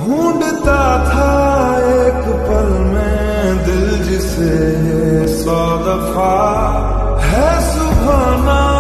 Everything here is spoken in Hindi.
ढूंढता था एक पल में दिल जिसे 100 दफा है सुभाना